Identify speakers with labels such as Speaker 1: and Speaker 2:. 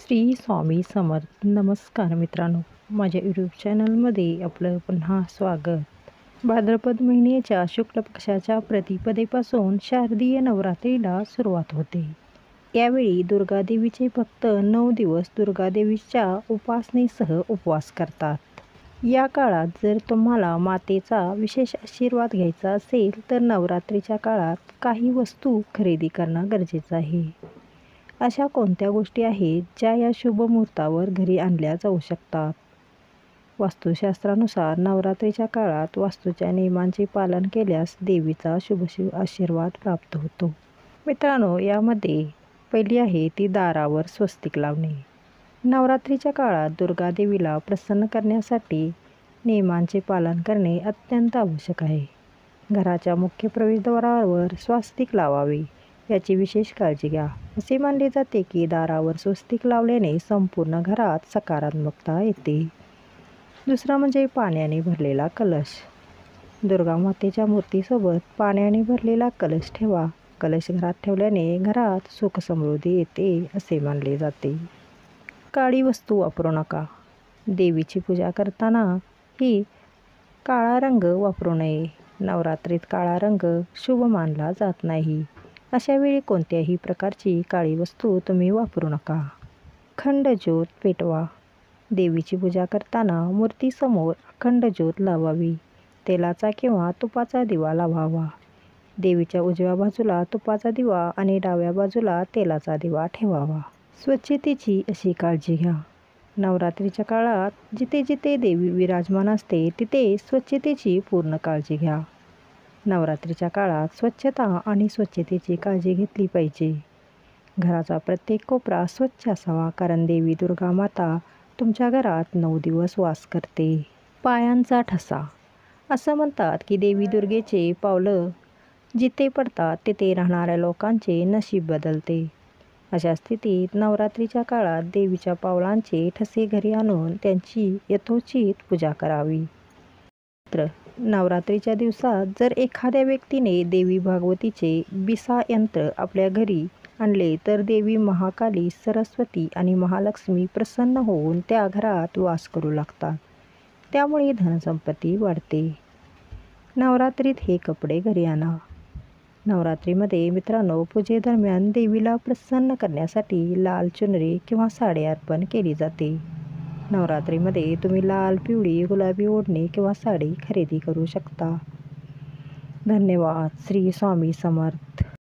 Speaker 1: श्री स्वामी समर्थ. नमस्कार मित्रांनो, माझ्या यूट्यूब चॅनलमध्ये आपलं पुन्हा स्वागत. भाद्रपद महिन्याच्या शुक्ल पक्षाच्या प्रतिपदेपासून शारदीय नवरात्रीला सुरुवात होते. यावेळी दुर्गादेवीचे भक्त 9 दिवस दुर्गादेवीच्या उपासनेसह उपवास करतात. या काळात जर तुम्हाला मातेचा विशेष आशीर्वाद घ्यायचा असेल तर नवरात्रीच्या काळात काही वस्तू खरेदी करणं गरजेचं आहे. अशा कोणत्या गोष्टी आहेत ज्या या शुभ मुहूर्तावर घरी आणल्या जाऊ शकतात? वास्तुशास्त्रानुसार नवरात्रीच्या काळात वास्तूच्या नियमांचे पालन केल्यास देवीचा शुभ आशीर्वाद प्राप्त होतो. मित्रांनो, यामध्ये पहिली आहे ती दारावर स्वस्तिक लावणे. नवरात्रीच्या काळात दुर्गादेवीला प्रसन्न करण्यासाठी नियमांचे पालन करणे अत्यंत आवश्यक आहे. घराच्या मुख्य प्रवेशद्वारावर स्वस्तिक लावावे याची विशेष काळजी घ्या. असे मानले जाते की दारावर स्वस्तिक लावल्याने संपूर्ण घरात सकारात्मकता येते. दुसरा म्हणजे पाण्याने भरलेला कलश. दुर्गा मातेच्या मूर्तीसोबत पाण्याने भरलेला कलश ठेवा. कलश घरात ठेवल्याने घरात सुख समृद्धी येते असे मानले जाते. काळी वस्तू वापरू नका. देवीची पूजा करताना ही काळा रंग वापरू नये. नवरात्रीत काळा रंग शुभ मानला जात नाही. अशा वेळी कोणत्याही प्रकारची काळी वस्तू तुम्ही वापरू नका. अखंड ज्योत पेटवा. देवीची पूजा करताना मूर्तीसमोर अखंड ज्योत लावावी. तेलाचा किंवा तुपाचा दिवा लावावा. देवीच्या उजव्या बाजूला तुपाचा दिवा आणि डाव्या बाजूला तेलाचा दिवा ठेवावा. स्वच्छतेची अशी काळजी घ्या. नवरात्रीच्या काळात जिथे जिथे देवी विराजमान असते तिथे स्वच्छतेची पूर्ण काळजी घ्या. नवरात्रीच्या काळात स्वच्छता आणि स्वच्छतेची काळजी घेतली पाहिजे. घराचा प्रत्येक कोपरा स्वच्छ असावा, कारण देवी दुर्गा माता तुमच्या घरात 9 दिवस वास करते. पायांचा ठसा. असं म्हणतात की देवी दुर्गेचे पावलं जिथे पडतात तिथे राहणाऱ्या लोकांचे नशीब बदलते. अशा स्थितीत नवरात्रीच्या काळात देवीच्या पावलांचे ठसे घरी आणून त्यांची यथोचित पूजा करावी. नवरात्रीच्या दिवसात जर एखाद्या व्यक्तीने देवी भागवतीचे बिसा यंत्र आपल्या घरी आणले तर देवी महाकाली, सरस्वती आणि महालक्ष्मी प्रसन्न होऊन त्या घरात वास करू लागतात. त्यामुळे धनसंपत्ती वाढते. नवरात्रीत हे कपडे घरी आणा. नवरात्रीमध्ये मित्रांनो, पूजेदरम्यान देवीला प्रसन्न करण्यासाठी लाल चुनरी किंवा साडी अर्पण केली जाते. नवरात्रीमध्ये तुम्ही लाल, पिवळी, गुलाबी ओढणी किंवा साडी खरेदी करू शकता. धन्यवाद. श्री स्वामी समर्थ.